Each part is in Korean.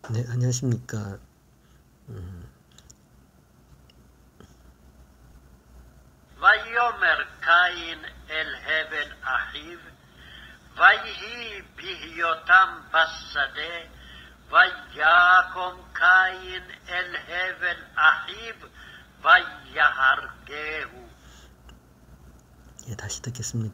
네, 안녕하십니까. ויאמר קין אל הבל אחיו, ויהי בהיותם בשדה, ויקום קין אל הבל אחיו, ויהרגהו. 예, 다시 듣겠습니다.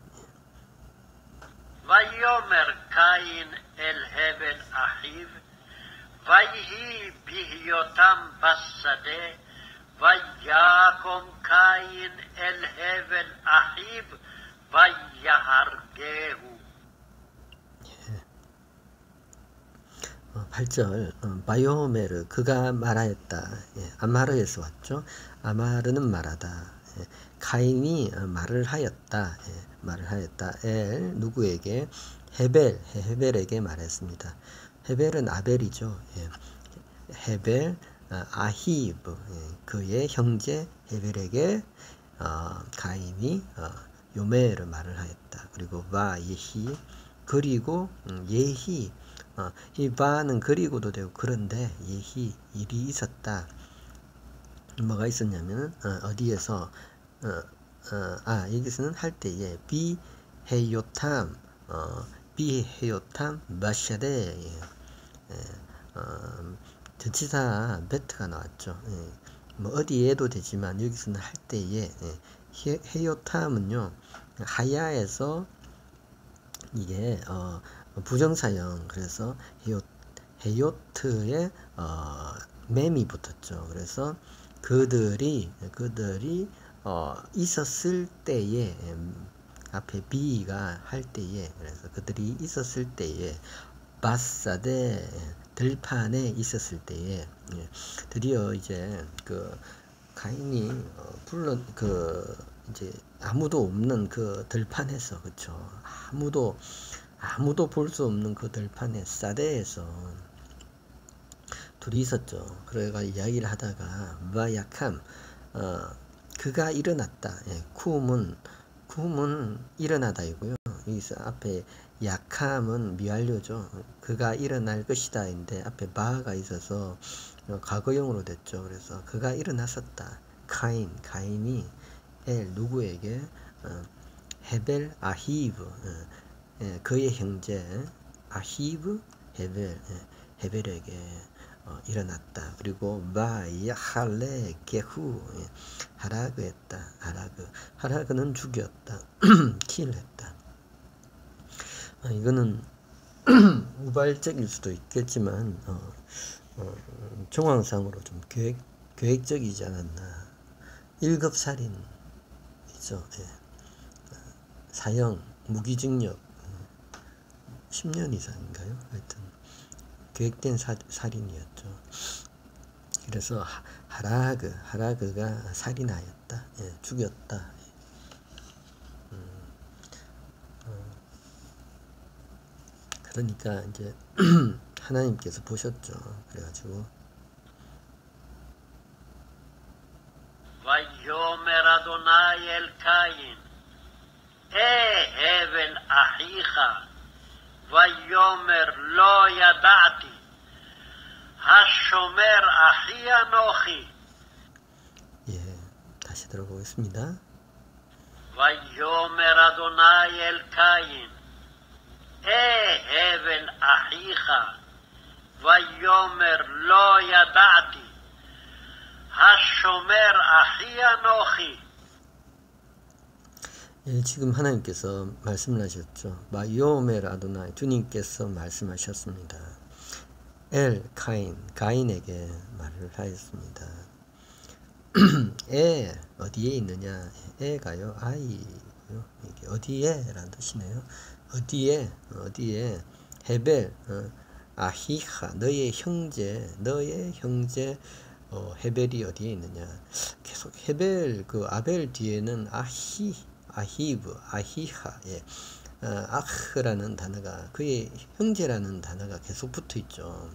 ויאמר קין אל הבל אחיו, ויהי בהיותם בשדה, ויקום קין אל הבל אחיו, ויהרגהו. 8절 바이오메르 그가 말하였다. 예, 아마르에서 왔죠. 아마르는 말하다. 예, 카인이 말을 하였다. 예, 말을 하였다. 엘 누구에게? 헤벨에게 말했습니다. 헤벨은 아벨이죠. 예, 헤벨 아히브 예, 그의 형제 헤벨에게 가인이 요메르 말을 하였다. 그리고 바 예히 그리고 예히 이 바는 그리고도 되고 그런데 예히 일이 있었다. 뭐가 있었냐면 어디에서 여기서는 할 때에 비헤요탐 비헤요탐 마샤데 전치사 베트가 나왔죠. 예. 뭐 어디에도 되지만 여기서는 할 때에 헤요탐은요 하야에서 이게 부정사형 그래서 헤요트에 맴이 붙었죠. 그래서 그들이 있었을 때에 앞에 비가 할 때에 그래서 그들이 있었을 때에 바사데 들판에 있었을 때에 드디어 이제 그 가인이 불러 이제 아무도 없는 그 들판에서 그쵸 아무도 볼 수 없는 그 들판에 사대에서 둘이 있었죠. 그래가 이야기를 하다가 마약함 그가 일어났다. 예, 쿰은 일어나다이고요. 여기서 앞에 약함은 미완료죠. 그가 일어날 것이다인데 앞에 바가 있어서 과거형으로 됐죠. 그래서 그가 일어났었다. 가인이 엘 누구에게 헤벨 아히브 그의 형제 아히브 헤벨에게 일어났다. 그리고 바야할레 게후 하라그했다. 하라그는 죽였다. 킬했다. 이거는 우발적일 수도 있겠지만 정황상으로 좀 계획적이지 않았나. 1급 살인이죠. 예. 사형 무기징역 10년 이상인가요? 하여튼 계획된 살인이었죠. 그래서 하라그가 살인하였다. 예, 죽였다. 그러니까 이제 하나님께서 보셨죠. 그래가지고 ויאמר אדוני אל קין, הבל אחיך, ויאמר לא ידעתי, השומר אחי אנוכי. 예, 다시 들어보겠습니다. ויאמר אדוני אל קין, הבל אחיך, ויאמר לא ידעתי, השומר אחי אנוכי. 예, 지금 하나님께서 말씀을 하셨죠. 마요멜 아도나이 주님께서 말씀하셨습니다. 가인에게 말을 하였습니다. 어디에 있느냐? 가요 아이요. 이게 어디에라는 뜻이네요. 어디에 헤벨 아히하 너의 형제 헤벨이 어디에 있느냐? 계속 헤벨 그 아벨 뒤에는 아히브 아히하 아흐라는 단어가 그의 형제라는 단어가 계속 붙어 있죠.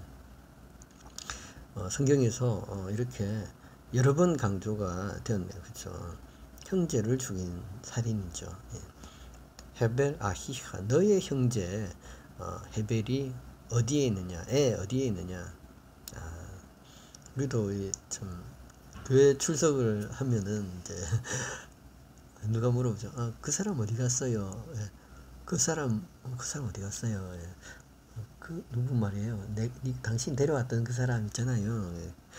성경에서 이렇게 여러 번 강조가 되었네요. 그렇죠? 형제를 죽인 살인이죠. 예. 헤벨 아히하 너의 형제 헤벨이 어디에 있느냐? 어디에 있느냐? 우리도 참 교회 출석을 하면은 이제 누가 물어보죠. 그 사람 어디 갔어요? 그 사람 어디 갔어요? 그 누구 말이에요? 당신 데려왔던 그 사람 있잖아요.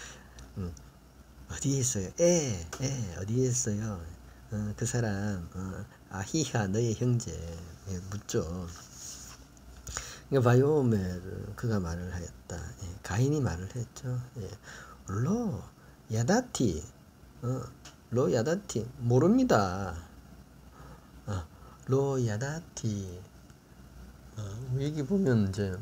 어디에 있어요? 어디에 있어요? 그 사람 아히하 너의 형제 묻죠. 그러니까 바이오멜 그가 말을 하였다. 가인이 말을 했죠. 로 야다티 로 야다티 모릅니다. 로 야다티 여기 보면 이제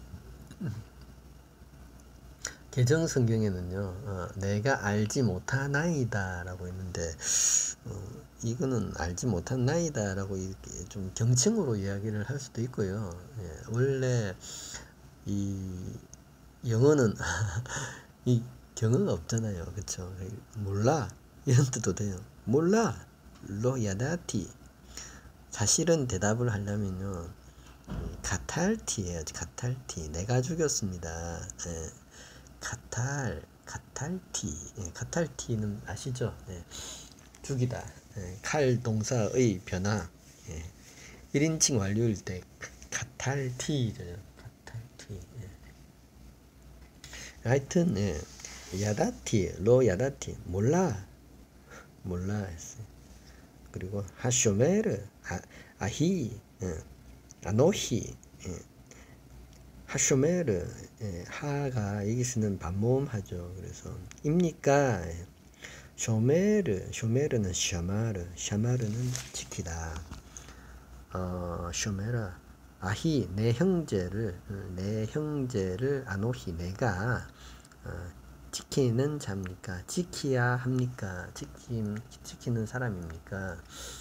개정 성경에는요, 내가 알지 못하나이다 라고 했는데, 이거는 알지 못하나이다 라고 이렇게 좀 경칭으로 이야기를 할 수도 있고요. 원래 이 영어는 이 경어가 없잖아요. 그쵸? 몰라. 이런 뜻도 돼요. 몰라. 로 야다티. 사실은 대답을 하려면요, 가탈티예요. 가탈티. 내가 죽였습니다. 가탈티. 가탈티는 아시죠? 죽이다. 칼 동사의 변화. 1인칭 완료일 때 가탈티죠. 가탈티. 하여튼 야다티, 로 야다티 몰라 했어요. 그리고 하쇼메르, 아히, 아노히, 하쇼메르, 하가 여기서는 반모음하죠. 그래서 입니까? 쇼메르는 샤마르는 지키다. 쇼메라, 아히 내 형제를 아노히 내가 지키는 자입니까? 지키야 합니까? 지키는 사람입니까?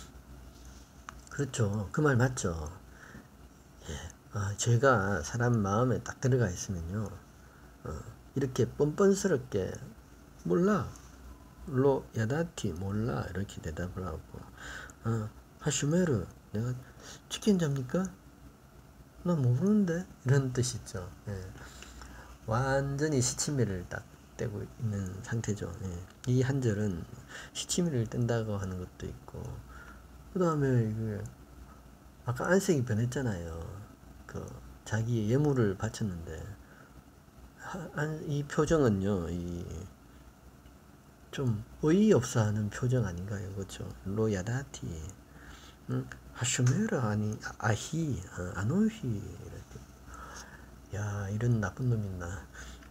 그렇죠. 그 말 맞죠. 죄가 사람 마음에 딱 들어가 있으면요, 이렇게 뻔뻔스럽게 몰라, 로 야다티 몰라 이렇게 대답을 하고, 하슈메르 내가 지킨 자입니까? 나 모르는데 이런 뜻이죠. 완전히 시치미를 딱 떼고 있는 상태죠. 이 한 절은 시치미를 뗀다고 하는 것도 있고, 그 다음에 이게 아까 안색이 변했잖아요. 그 자기의 예물을 바쳤는데 이 표정은요, 좀 어이없어하는 표정 아닌가요? 그렇죠? 로야다티, 하슈메르 아니 아히 아노히 이렇게. 야, 이런 나쁜 놈 있나?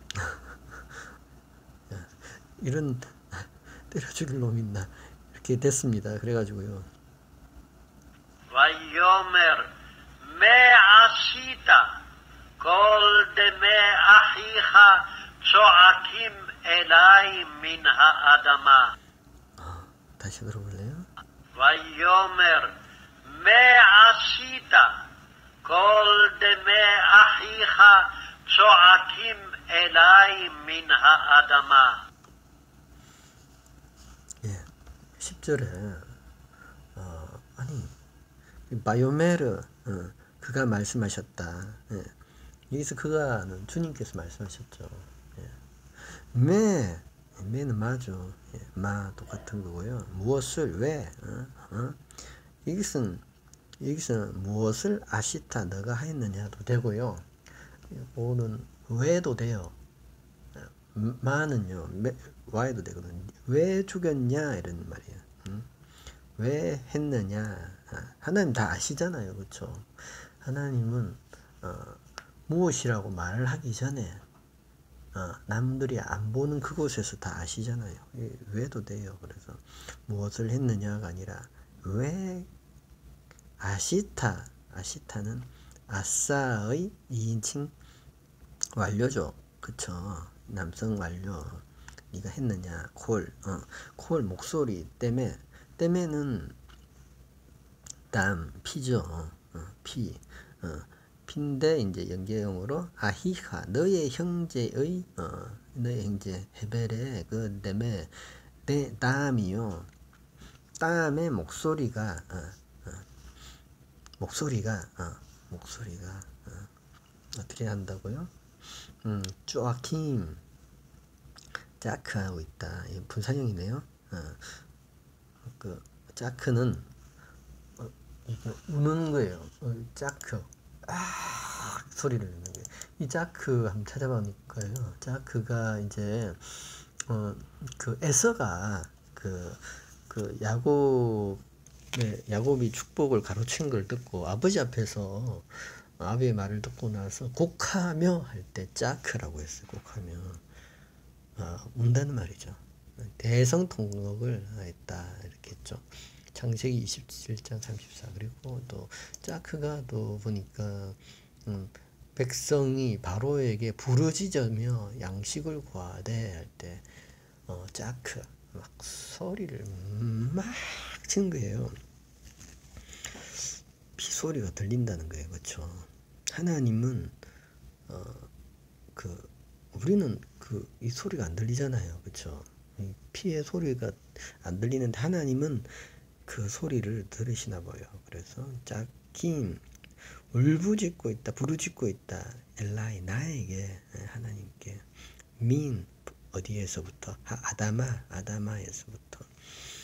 이런 때려 죽일 놈 있나? 이렇게 됐습니다. 그래가지고요. ויאמר מה עשית כל דמי אחיך צועקים אליי מן האדמה. 다시 들어볼래요? ויאמר מה עשית כל דמי אחיך צועקים אליי מן האדמה. 10절에 아니 바요메르 그가 말씀하셨다. 여기서 그가는 주님께서 말씀하셨죠. 매는 마죠. 마 똑같은 거고요. 무엇을 왜? 여기서는 무엇을 아시타 너가 하였느냐도 되고요. 오는 왜도 돼요. 마는요, 와해도 되거든요. 왜 죽였냐 이런 말이에요. 왜 했느냐. 하나님 다 아시잖아요. 그렇죠? 하나님은 무엇이라고 말을 하기 전에 남들이 안 보는 그곳에서 다 아시잖아요. 왜도 돼요. 그래서 무엇을 했느냐가 아니라 왜 아시타는 아싸의 2인칭 완료죠. 그쵸? 남성 완료. 네가 했느냐. 콜 목소리 때문에는 피죠. 피인데 이제 연계형으로 아히하 너의 형제의 너의 형제 헤벨의 그 때문에 땀이요. 땀의 목소리가 어떻게 한다고요? 쪼아킴 짜크하고 있다. 이 분사형이네요. 그 짜크는 이게 우는 거예요. 짜크 소리를 내는 거예요. 이 짜크 한번 찾아보니까요. 짜크가 이제 그 에서가 그 야곱이 축복을 가로챈 걸 듣고 아버지 앞에서 아비의 말을 듣고 나서 곡하며 할 때 짜크라고 했어요. 곡하며 운다는 말이죠. 대성통곡을 했다 이렇게 했죠. 창세기 27장 34. 그리고 또 짜크가 또 보니까 백성이 바로에게 부르짖으며 양식을 구하되 할 때 짜크 막 소리를 막 친 거예요. 피소리가 들린다는 거예요. 그렇죠? 하나님은 우리는 이 소리가 안 들리잖아요. 그렇죠? 이 피의 소리가 안 들리는데 하나님은 그 소리를 들으시나 봐요. 그래서 짝킴 울부짖고 있다, 부르짖고 있다. 엘라이 나에게 하나님께 민 어디에서부터 아다마에서부터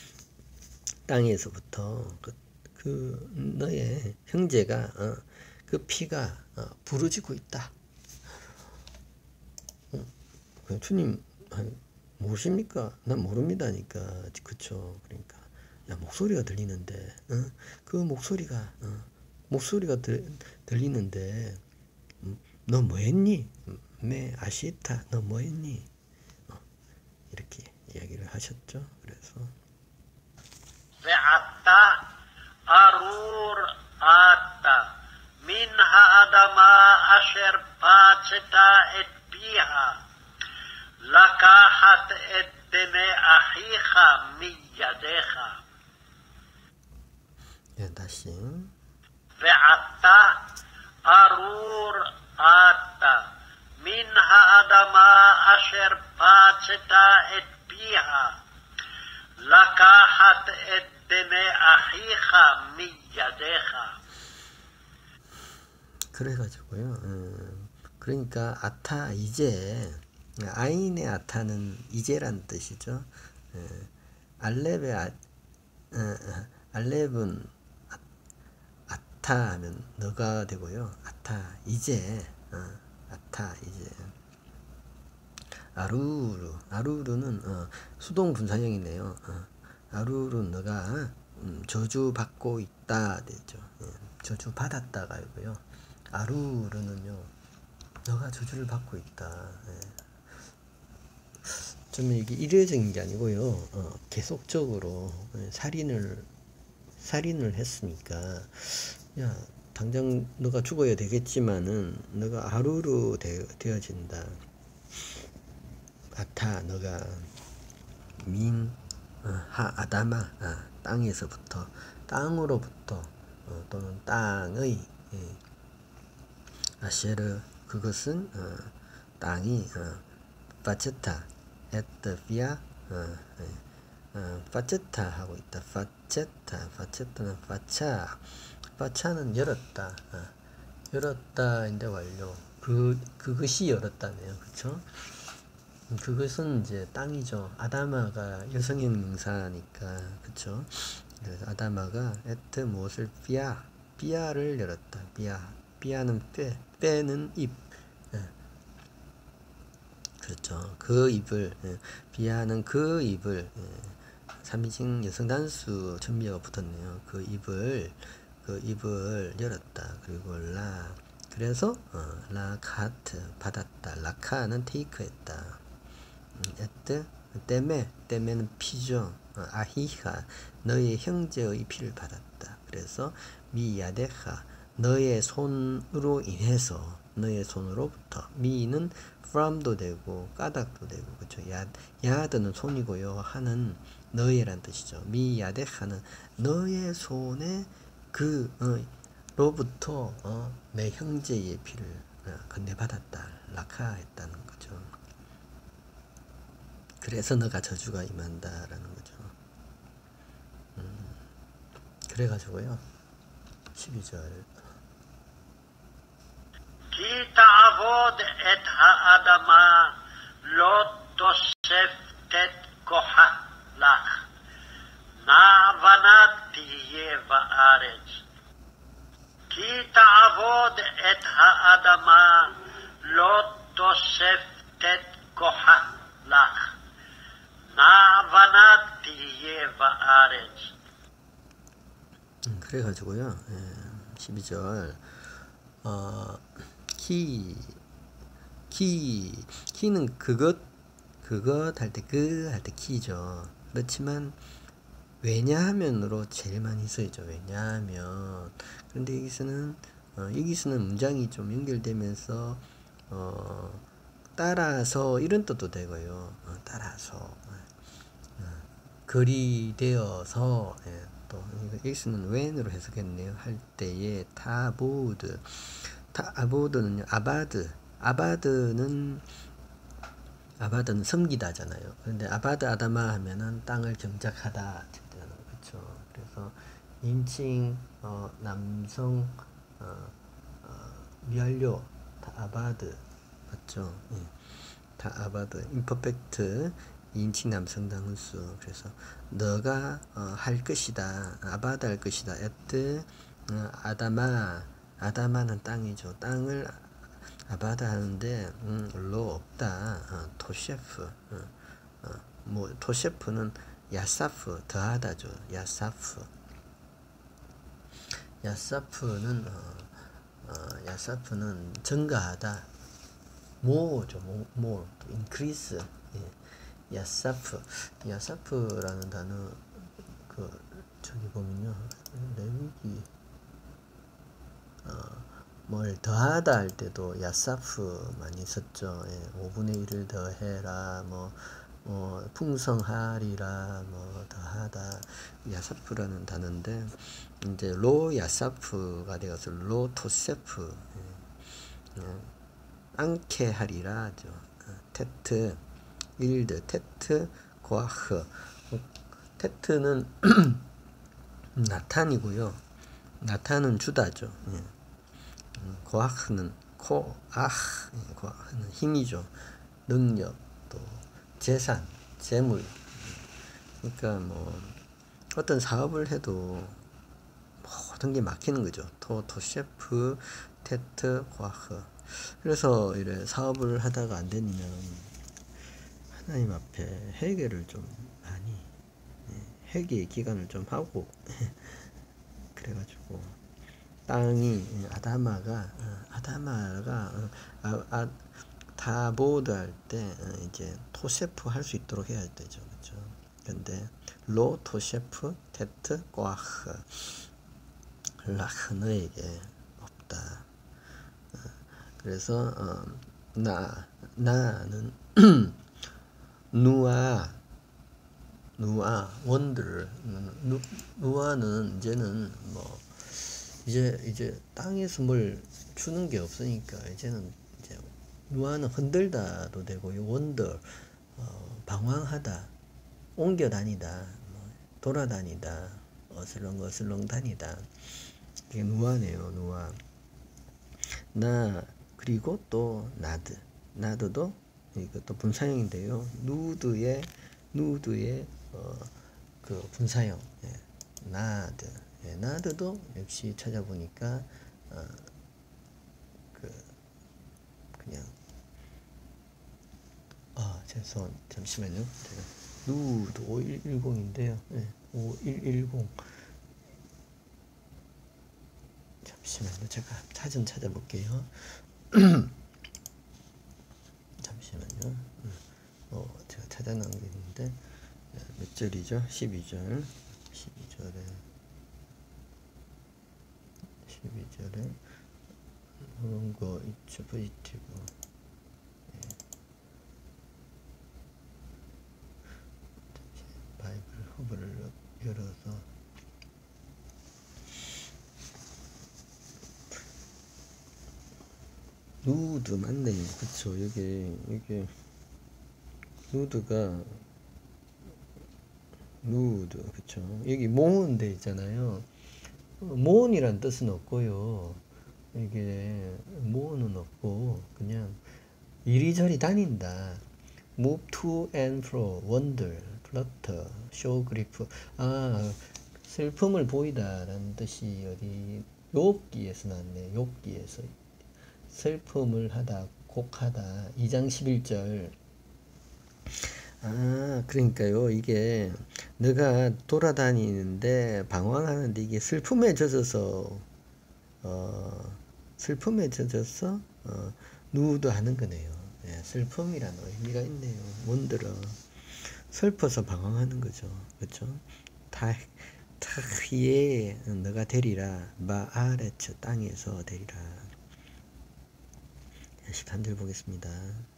땅에서부터 그 너의 형제가 그 피가 부르짖고 있다. 주님 모르십니까? 난 모릅니다니까. 그쵸? 그러니까 야 목소리가 들리는데 그 목소리가 들리는데 너 뭐했니? 매 아시타 너 뭐했니? 이렇게 이야기를 하셨죠. 그래서 ועתה ארור אתה מן האדמה אשר פצת את פיה לקחת את דמי אחיך מידיך. 다시 ועתה ארור אתה מן האדמה אשר פצת את פיה לקחת את דמי אחיך מידיך. 그래가지고요. 그러니까 아타 이제 아인의 아타는 이제란 뜻이죠. 알렙은 아타 하면 너가 되고요. 아타 이제 아타 이제 아루르는 수동 분사형이네요. 아루르 너가 저주받고 있다 되죠. 저주 받았다가 아니고요. 아루르는요 너가 저주를 받고 있다. 좀 이게 일회적인 게 아니고요. 계속적으로 살인을 했으니까 야 당장 너가 죽어야 되겠지만은 너가 아루르 되어진다. 아타 너가 민 아다마 땅에서부터 땅으로부터 또는 땅의 아쉐르 그것은 땅이 파체타 에트피아 파체타 하고 있다. 파체타는 파차는 열었다. 열었다인데 완료. 그것이 열었다네요. 그렇죠? 그것은 이제 땅이죠. 아다마가 여성형 명사니까 그쵸? 그래서 아다마가 에트 무엇을 비아를 열었다. 비아는 빼는 입. 그렇죠. 그 입을 비아는 그 입을 3인칭 여성 단수 전미어가 붙었네요. 그 입을 열었다. 그리고 그래서 라카트 받았다. 라카는 테이크했다. 에트 때문에는 피죠. 아히하 너의 형제의 피를 받았다. 그래서 미야데하 너의 손으로 인해서 너의 손으로부터 미는 from도 되고 까닭도 되고 그렇죠. 야드는 손이고요. 하는 너의란 뜻이죠. 미야데하는 너의 손에 로부터 내 형제의 피를 건네받았다. 라카했다는 거죠. 그래서 너가 저주가 임한다라는 거죠. 그래가지고요. 12절 기타 תעבוד את האדמה, לא תוסף תת כוחה לך. נעבנת תהיה בארץ. כי תעבוד את האדמה, לא תוסף תת כוחה לך. נעבנת תהיה בארץ. 그래가지고요. 12절 키는 그것 할 때 할 때 키죠. 그렇지만 왜냐하면으로 제일 많이 쓰이죠. 왜냐하면. 그런데 여기서는 문장이 좀 연결되면서 따라서 이런 뜻도 되고요. 따라서 글이 되어서 또 여기서는 when으로 해석했네요. 할 때에 타보드는요. 아바드는 섬기다잖아요. 그런데 아바드 아다마 하면은 땅을 정착하다, 그렇죠. 그래서 인칭 남성 미완료 타아바드 맞죠? 예. 타아바드 임퍼펙트 인칭 남성 단수. 그래서 너가 할 것이다. 아바드 할 것이다. 에트 아다마는 땅이죠. 땅을 아바드 하는데 로 없다. 토셰프 뭐 토셰프는 야사프 더하다죠. 야사프는 증가하다. 모죠. 모 increase. 예. 야사프라는 단어 저기 보면요. 레위기 뭘 더하다 할 때도 야사프 많이 썼죠. 예, 5분의 1을 더해라, 뭐 풍성하리라, 뭐 더하다. 야사프라는 단어인데 이제 로 야사프가 되어서 로 토세프, 않게 하리라죠. 테트 일드 테트 고아흐. 테트는 나탄이고요. 나탄은 주다죠. 예. 고아흐는 고아흐는 힘이죠. 능력, 또 재산, 재물. 그러니까 뭐 어떤 사업을 해도 모든 게 막히는 거죠. 토셰프, 테트, 고아흐. 그래서 이래 사업을 하다가 안 되면 하나님 앞에 회개를 좀 많이, 회개의 기간을 좀 하고 그래가지고 땅이 아다마가 타보드 할 때 이제 토셰프 할 수 있도록 해야 되죠. 그렇죠? 근데 로 토셰프 테트 꼬아흐 락 너에게 없다. 그래서 나는 누아 원들 누아는 이제는 뭐 이제 땅에서 뭘 주는 게 없으니까 이제는 이제 누아는 흔들다도 되고요. 원더 방황하다, 옮겨 다니다, 돌아다니다, 어슬렁 다니다. 이게 누아네요. 누아. 나 그리고 또 나드도 이것도 분사형인데요. 누드의 그 분사형. 예. 나드. 예, 나드도 역시 찾아보니까 그냥 잠시만요. 제가 누드 5110인데요. 예, 5110. 잠시만요. 제가 좀 찾아볼게요. 잠시만요. 제가 찾아놓은 게 있는데 몇 절이죠? 12절. 12절에 그런 거 있죠. 포지티브. 바이블 허브를 열어서 누드 맞네요. 그쵸. 이게 누드 그쵸. 여기 모은 돼 있잖아요. 모은이란 뜻은 없고요. 이게 뭐는 없고 그냥 이리저리 다닌다. move to and fro, wander, flutter, show grief. 아, 슬픔을 보이다라는 뜻이 어디 욥기에서 나왔네. 욥기에서 슬픔을 하다, 곡하다. 2장 11절. 아, 그러니까요. 이게 내가 돌아다니는데 방황하는데 이게 슬픔에 젖어서 누우도 하는 거네요. 예, 슬픔이라는 의미가 있네요. 원들어 슬퍼서 방황하는 거죠. 그렇죠? 타히에 너가 되리라 마아레츠 땅에서 되리라. 13절 보겠습니다.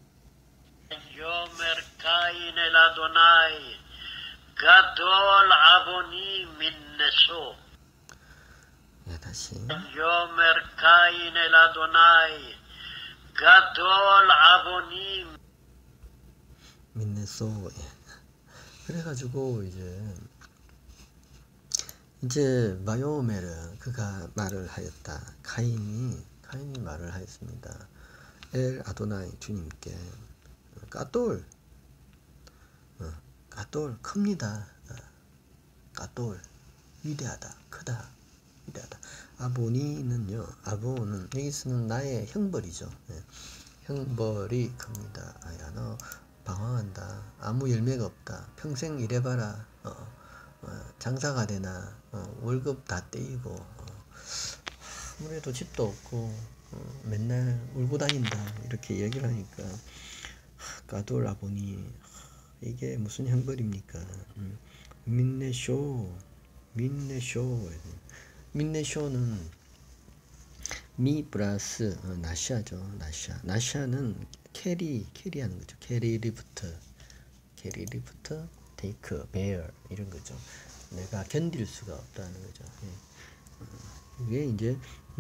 יאמר קין אל אדוני, גדול עווני מנשוא. 다시. יאמר קין אל אדוני, גדול עווני. 민네소. 그래가지고 이제 바요메르 그가 말을 하였다. 가인이 말을 하였습니다. 엘 아도나이 주님께 까돌 큽니다. 까돌 위대하다, 크다, 위대하다. 아보니는요, 아보는 여기서는 나의 형벌이죠. 예. 형벌이 큽니다. 아니라 너 방황한다. 아무 열매가 없다. 평생 일해봐라. 장사가 되나. 월급 다 떼이고. 아무래도 집도 없고 맨날 울고 다닌다. 이렇게 얘기를 하니까 까돌 아보니 이게 무슨 형벌입니까? 민네쇼는 미 플러스 나샤죠. 나샤는 캐리하는 거죠. 캐리 리프트 테이크 베어 이런 거죠. 내가 견딜 수가 없다는 거죠. 이게 이제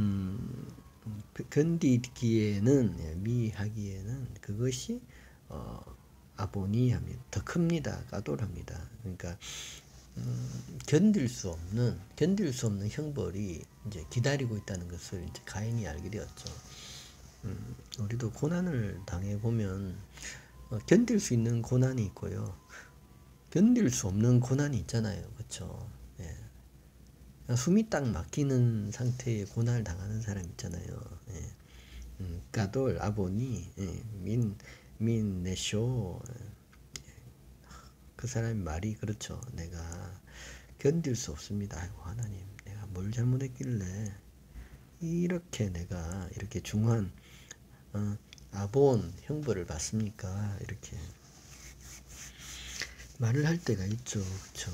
견디기에는 미하기에는 그것이 아보니 합니다. 더 큽니다. 까돌합니다. 그러니까 견딜 수 없는 형벌이 이제 기다리고 있다는 것을 이제 가인이 알게 되었죠. 우리도 고난을 당해 보면 견딜 수 있는 고난이 있고요, 견딜 수 없는 고난이 있잖아요, 그렇죠? 예. 숨이 딱 막히는 상태의 고난을 당하는 사람 있잖아요. 예. 까돌 아보니 민네쇼 그 사람의 말이 그렇죠. 내가 견딜 수 없습니다. 아이고 하나님, 내가 뭘 잘못했길래 이렇게 중한 아본 형벌을 받습니까? 이렇게 말을 할 때가 있죠, 그렇죠?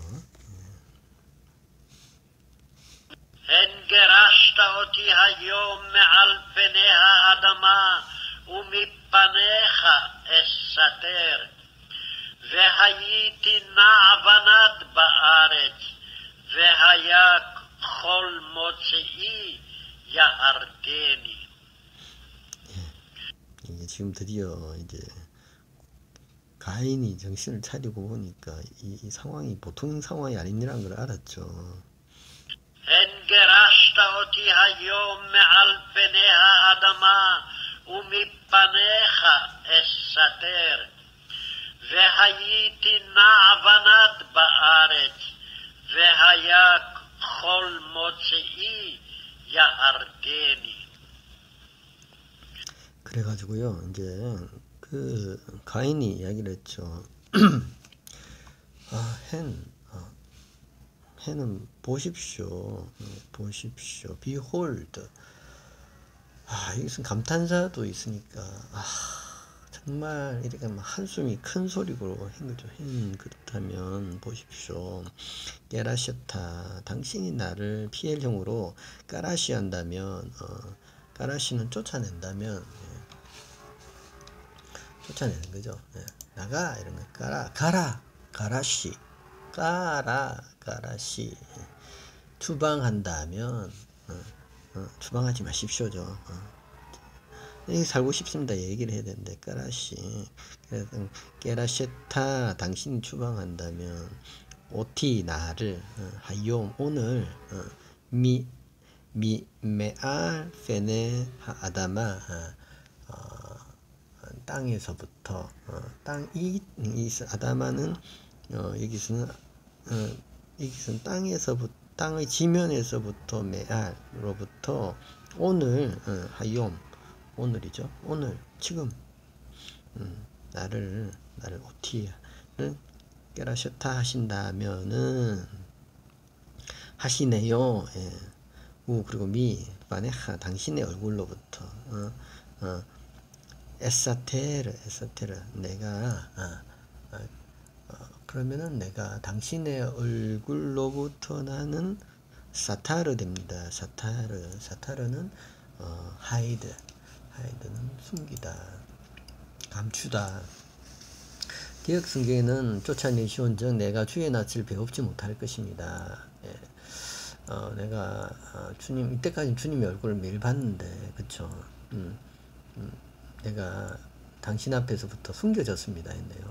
הן גירשת אותי היום מעל פני האדמה ומפניך אסתר והייתי נעבנת בארץ והיה כל מוצאי יהרגני. 이게 지금 드디어 이제 가인이 정신을 차리고 보니까 이 상황이 보통 상황이 아니라는 걸 알았죠. הן גירשת אותי היום מעל פני האדמה ומפניך אסתר והייתי נעבנת בארץ והיה כל מוצאי יהרגני. 그래가지고요, 이제 그 가인이 이야기를 했죠. 해는 보십시오, behold. 이것은 감탄사도 있으니까 정말 이렇게 막 한숨이 큰 소리로 한 거죠. 그렇다면 보십시오. 깨라시타, 당신이 나를 피해령으로 까라시 한다면, 까라시는 쫓아낸다면, 쫓아내는 거죠. 나가 이런 거, 가라, 가라시, 가라시. 추방한다면, 추방하지 마십시오죠. 여기 살고 싶습니다. 얘기를 해야 되는데, 까라시. 깨라시타, 당신이 추방한다면, 오티, 나를, 하욤, 오늘, 메알 페네 아다마 땅에서부터 땅이 아다마는 여기서는 땅에서부터 땅의 지면에서부터 메알로부터 오늘 하욤 오늘이죠. 오늘 지금 나를 오티를 깨라셨다 하신다면은 하시네요. 예. 우 그리고 바네하 당신의 얼굴로부터 에사테르 내가 그러면은 내가 당신의 얼굴로부터 나는 사타르 됩니다. 사타르는 하이드는 숨기다, 감추다. 개혁성경에는 쫓아내시온즉 내가 주의 낯을 배웁지 못할 것입니다. 예. 내가 주님 이때까지 주님의 얼굴을 매일 봤는데 그쵸? 내가 당신 앞에서부터 숨겨졌습니다 했네요.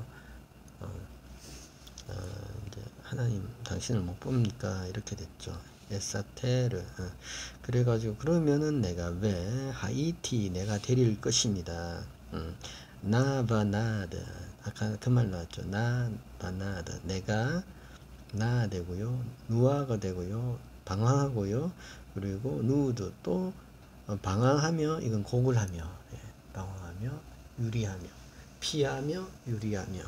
이제 하나님 당신을 못 봅니까 이렇게 됐죠. 에사테르 그래가지고 그러면은 내가 왜 하이티 내가 데릴 것입니다. 나바나드 아까 그 말 나왔죠. 나바나드 내가 나 되고요, 누아가 되고요, 방황하고요, 그리고 누드 또 방황하며 이건 고굴하며 방황하며 유리하며 피하며 유리하며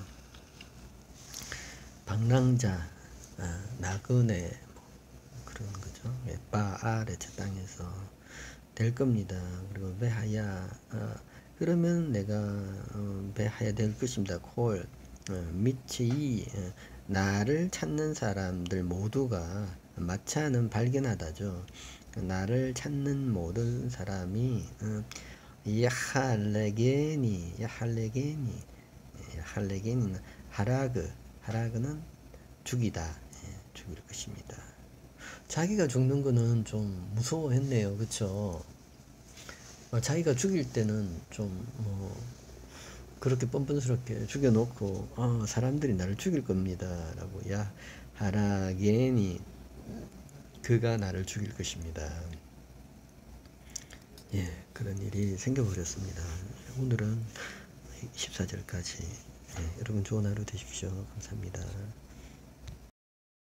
방랑자 나그네 그런 거죠. 바아레체 땅에서 될 겁니다. 그리고 베하야 그러면 내가 베하야 될 것입니다. 콜 미치 나를 찾는 사람들 모두가 마차는 발견하다죠. 나를 찾는 모든 사람이 야할레게니 하라그는 죽이다. 죽일 것입니다. 자기가 죽는 거는 좀 무서워했네요. 그쵸? 자기가 죽일 때는 좀 그렇게 뻔뻔스럽게 죽여놓고 사람들이 나를 죽일 겁니다 라고 하라게니 그가 나를 죽일 것입니다. 예, 그런 일이 생겨버렸습니다. 오늘은 14절까지 여러분 좋은 하루 되십시오. 감사합니다.